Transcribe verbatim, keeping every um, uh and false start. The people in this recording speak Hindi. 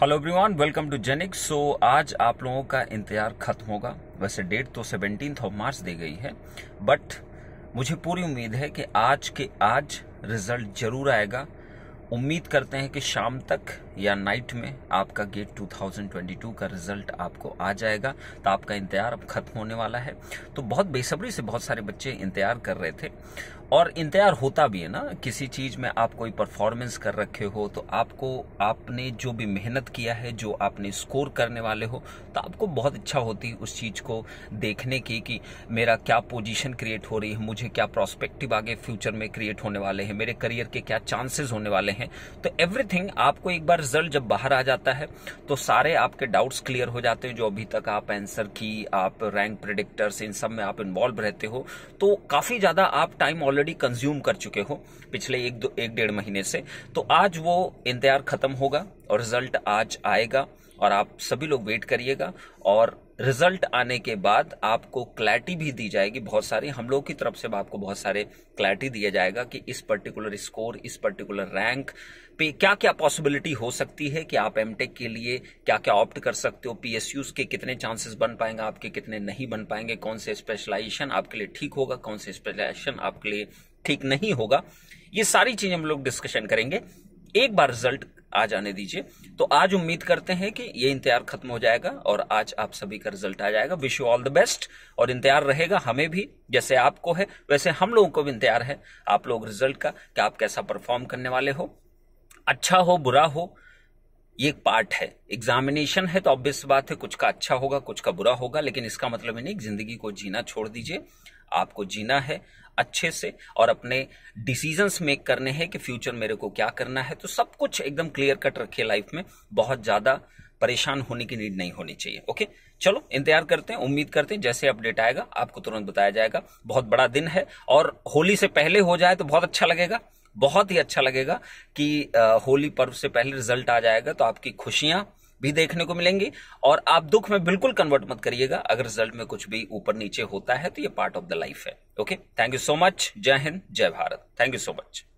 Hello everyone, welcome to Zenix. So आज आप लोगों का इंतजार खत्म होगा। वैसे डेट तो सेवनटीन्थ ऑफ मार्च दी गई है, बट मुझे पूरी उम्मीद है कि आज के आज रिजल्ट जरूर आएगा। उम्मीद करते हैं कि शाम तक या नाइट में आपका get two thousand twenty two का रिजल्ट आपको आ जाएगा। तो आपका इंतजार अब खत्म होने वाला है। तो बहुत बेसब्री से बहुत सारे बच्चे इंतजार कर रहे थे, और इंतजार होता भी है ना। किसी चीज में आप कोई परफॉर्मेंस कर रखे हो तो आपको, आपने जो भी मेहनत किया है, जो आपने स्कोर करने वाले हो, तो आपको बहुत इच्छा होती है उस चीज को देखने की कि मेरा क्या पोजीशन क्रिएट हो रही है, मुझे क्या प्रोस्पेक्टिव आगे फ्यूचर में क्रिएट होने वाले हैं, मेरे करियर के क्या चांसेस होने वाले हैं। तो एवरीथिंग आपको एक बार रिजल्ट जब बाहर आ जाता है तो सारे आपके डाउट्स क्लियर हो जाते हैं। जो अभी तक आप आंसर की, आप रैंक प्रेडिक्टर्स, इन सब में आप इन्वॉल्व रहते हो, तो काफी ज्यादा आप टाइम ऑलरेडी कंज्यूम कर चुके हो पिछले एक दो एक डेढ़ महीने से। तो आज वो इंतजार खत्म होगा और रिजल्ट आज आएगा, और आप सभी लोग वेट करिएगा। और रिजल्ट आने के बाद आपको क्लैरिटी भी दी जाएगी बहुत सारी, हम लोग की तरफ से आपको बहुत सारे क्लैरिटी दिया जाएगा कि इस पर्टिकुलर स्कोर, इस पर्टिकुलर रैंक पे क्या क्या पॉसिबिलिटी हो सकती है, कि आप एमटेक के लिए क्या क्या ऑप्ट कर सकते हो, पीएसयूज के कितने चांसेस बन पाएंगे, आपके कितने नहीं बन पाएंगे, कौन से स्पेशलाइजेशन आपके लिए ठीक होगा, कौन से स्पेशलाइजेशन आपके लिए ठीक नहीं होगा। ये सारी चीजें हम लोग डिस्कशन करेंगे। एक बार रिजल्ट आ जाने दीजिए। तो आज उम्मीद करते हैं कि ये इंतजार खत्म हो जाएगा और आज आप सभी का रिजल्ट आ जाएगा। Wish you all the best. और इंतजार रहेगा हमें भी, जैसे आपको है वैसे हम लोगों को भी इंतजार है आप लोग रिजल्ट का, कि आप कैसा परफॉर्म करने वाले हो। अच्छा हो बुरा हो, ये एक पार्ट है। एग्जामिनेशन है तो ऑब्वियस बात है, कुछ का अच्छा होगा, कुछ का बुरा होगा, लेकिन इसका मतलब नहीं जिंदगी को जीना छोड़ दीजिए। आपको जीना है अच्छे से और अपने डिसीजंस मेक करने हैं कि फ्यूचर मेरे को क्या करना है। तो सब कुछ एकदम क्लियर कट रखिए लाइफ में। बहुत ज्यादा परेशान होने की नीड नहीं होनी चाहिए। ओके, चलो इंतजार करते हैं, उम्मीद करते हैं जैसे अपडेट आएगा आपको तुरंत बताया जाएगा। बहुत बड़ा दिन है और होली से पहले हो जाए तो बहुत अच्छा लगेगा। बहुत ही अच्छा लगेगा कि होली पर्व से पहले रिजल्ट आ जाएगा, तो आपकी खुशियां भी देखने को मिलेंगी। और आप दुख में बिल्कुल कन्वर्ट मत करिएगा अगर रिजल्ट में कुछ भी ऊपर नीचे होता है, तो ये पार्ट ऑफ द लाइफ है। Okay, thank you so much. जय हिंद, जय Bharat. Thank you so much.